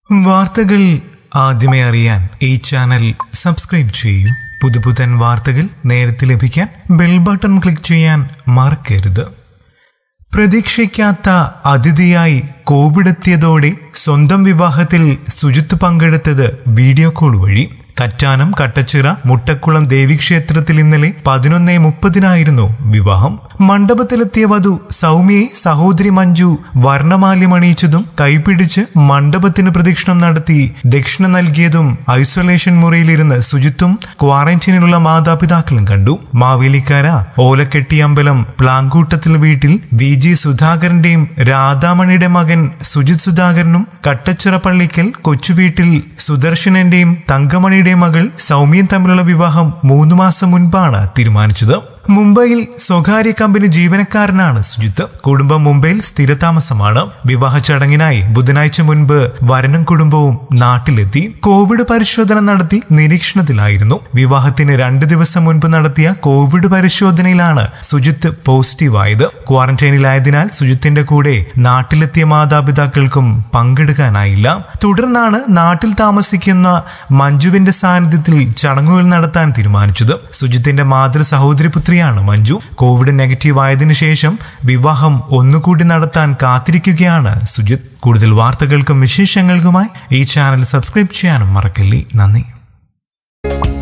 വാർത്തകൾ ആദ്യമേ അറിയാൻ ഈ ചാനൽ സബ്സ്ക്രൈബ് ചെയ്യൂ. പുതുപുത്തൻ വാർത്തകൾ നേരത്തെ ലഭിക്കാൻ ബെൽ ബട്ടൺ ക്ലിക്ക് ചെയ്യാൻ മറക്കരുത്. പ്രതീക്ഷിക്കാത്ത അതിഥിയായി കോവിഡ് എത്തിയതോടെ സ്വന്തം വിവാഹത്തിൽ സുജിത്ത് പങ്കെടുത്തത് വീഡിയോ കോൾ വഴി. കറ്റാനം കട്ടച്ചിറ മുട്ടക്കുളം ദേവീക്ഷേത്രത്തിൽ ഇന്നലെ 11:30 വിവാഹം. മണ്ഡപത്തിലെത്തിയ വധു സൗമ്യയെ സഹോദരി മഞ്ജു വർണ്ണമാല്യമണിയിച്ചതും കൈപിടിച്ച് മണ്ഡപത്തിന് പ്രദക്ഷിണം നടത്തി ദക്ഷിണ നൽകിയതും ഐസൊലേഷൻ മുറിയിലിരുന്ന് സുജിത്തും ക്വാറന്റീനിലുള്ള മാതാപിതാക്കളും കണ്ടു. മാവേലിക്കര ഓലക്കെട്ടിയമ്പലം പ്ലാങ്കൂട്ടത്തിൽ വീട്ടിൽ VG സുധാകരന്റെയും രാധാമണിയുടെ മകൻ സുജിത് സുധാകരനും കട്ടച്ചിറ പള്ളിക്കൽ കൊച്ചുവീട്ടിൽ സുദർശനന്റെയും തങ്കമണിയുടെ മകൾ സൗമ്യയും തമ്മിലുള്ള വിവാഹം 3 മാസം മുൻപാണ് തീരുമാനിച്ചത്. മുംബൈയിൽ സ്വകാര്യ കമ്പനി ജീവനക്കാരനാണ് സുജിത്ത്. കുടുംബം മുംബൈയിൽ സ്ഥിരതാമസമാണ്. വിവാഹ ചടങ്ങിനായി ബുധനാഴ്ച മുൻപ് വരനും കുടുംബവും നാട്ടിലെത്തി. കോവിഡ് പരിശോധന നടത്തി നിരീക്ഷണത്തിലായിരുന്നു. വിവാഹത്തിന് 2 ദിവസം മുൻപ് നടത്തിയ കോവിഡ് പരിശോധനയിലാണ് സുജിത്ത് പോസിറ്റീവായത്. ക്വാറന്റൈനിലായതിനാൽ സുജിത്തിന്റെ കൂടെ നാട്ടിലെത്തിയ മാതാപിതാക്കൾക്കും പങ്കെടുക്കാനായില്ല. തുടർന്നാണ് നാട്ടിൽ താമസിക്കുന്ന മഞ്ജുവിന്റെ സാന്നിധ്യത്തിൽ ചടങ്ങുകൾ നടത്താൻ തീരുമാനിച്ചത്. സുജിത്തിന്റെ മാതൃ സഹോദരി പുത്രിയാണ് മഞ്ജു. കോവിഡ് നെഗറ്റീവ് ആയതിനു ശേഷം വിവാഹം ഒന്നുകൂടി നടത്താൻ കാത്തിരിക്കുകയാണ് സുജിത്ത്. കൂടുതൽ വാർത്തകൾക്കും വിശേഷങ്ങൾക്കുമായി ഈ ചാനൽ സബ്സ്ക്രൈബ് ചെയ്യാനും മറക്കല്ലേ. നന്ദി.